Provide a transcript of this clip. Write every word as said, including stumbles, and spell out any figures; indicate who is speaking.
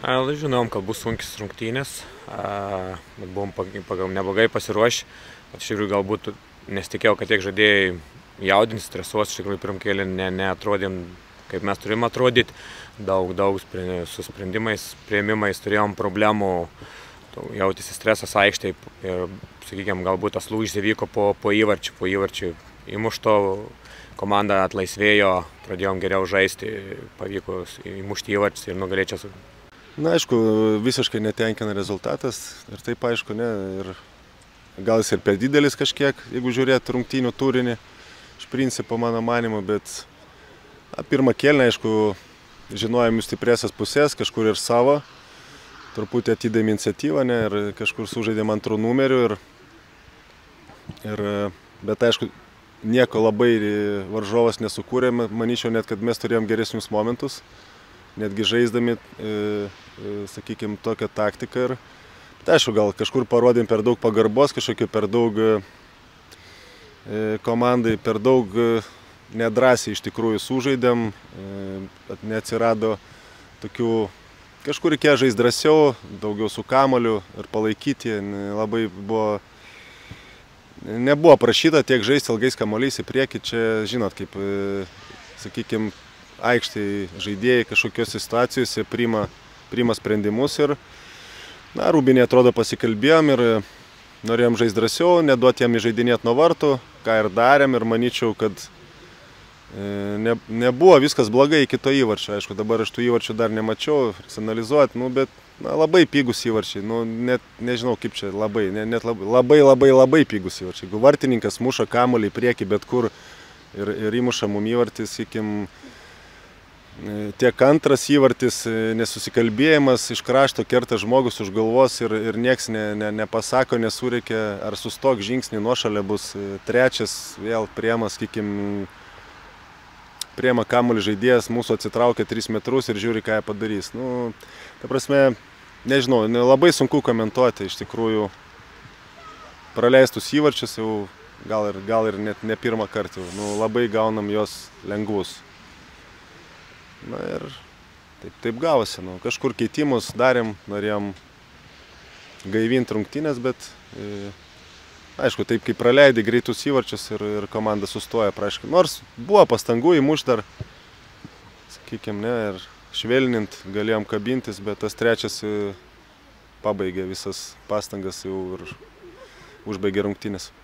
Speaker 1: Žinom, kad bus sunkis rungtynės, bet buvom pagal neblogai pasiruošę. Iš tikrųjų, galbūt nesitikėjau, kad tiek žaidėjai jaudins, stresuos. Iš tikrųjų, pirmą kėlinį ne, neatrodėm, kaip mes turim atrodyti. Daug, daug su sprendimais, priėmimais turėjom problemų, jautėsi stresas aikštėje ir, sakykime, galbūt tas lūžis įvyko po, po įvarčių, po įvarčių įmušto. Komanda atlaisvėjo, pradėjom geriau žaisti, pavyko įmušti įvarčius ir nugalėčias.
Speaker 2: Na, aišku, visiškai netenkina rezultatas ir taip, aišku, ne, ir gal jis ir per didelis kažkiek, jeigu žiūrėt rungtynių turinį, iš principo mano manimu, bet na, pirmą kėlinį, aišku, žinojom jų stipresias pusės, kažkur ir savo, truputį atidėm iniciatyvą, ne, ir kažkur sužaidėm antrų numerių, ir, ir, bet aišku, nieko labai varžovas nesukūrė, manyčiau net, kad mes turėjom geresnius momentus, netgi žaisdami, e, e, sakykime, tokią taktiką. Ir, tai aišku, gal kažkur parodėm per daug pagarbos, kažkokio per daug e, komandai, per daug e, nedrąsiai iš tikrųjų sužaidėm, e, neatsirado tokių, kažkur reikėjo žaisti drąsiau, daugiau su kamuoliu ir palaikyti, labai buvo. Nebuvo prašyta tiek žaisti ilgais kamuoliais į priekį, čia, žinot, kaip, sakykime, aikštėje žaidėjai kažkokiose situacijose priima, priima sprendimus ir, na, Rūbinė atrodo pasikalbėjom ir norėjom žaisti drąsiau, neduoti jam įžaidinėti nuo vartų, ką ir darėm ir manyčiau, kad ne, nebuvo viskas blogai iki to įvarčio. Aišku, dabar aš tų įvarčių dar nemačiau, analizuoti, nu, bet na, labai pigus įvarčiai, nu, net nežinau kaip čia, labai, ne, net labai, labai, labai, labai pigus įvarčiai. Jeigu vartininkas muša kamuolį į priekį bet kur ir, ir įmuša mum įvartis, sakykim, tiek antras įvartis, nesusikalbėjimas, iš krašto kerta žmogus už galvos ir, ir nieks ne, ne, nepasako, nesureikia, ar sustok žingsnį nuošalė bus. Trečias vėl priema, sakykim, priema kamuolį žaidėjas, mūsų atsitraukia tris metrus ir žiūri, ką jie padarys. Nu, ta prasme, nežinau, labai sunku komentuoti, iš tikrųjų, praleistus įvarčius jau gal ir, gal ir net ne pirmą kartą. Nu, labai gaunam jos lengvus. Na ir taip, taip gavosi. Nu, kažkur keitimus darėm, norėjom gaivinti rungtynės, bet e, aišku, taip kaip praleidai greitus įvarčius ir, ir komanda sustoja praškai. Nors buvo pastangų įmušti dar, sakykime, ne, ir švelnint galėjom kabintis, bet tas trečias pabaigė visas pastangas jau ir užbaigė rungtynės.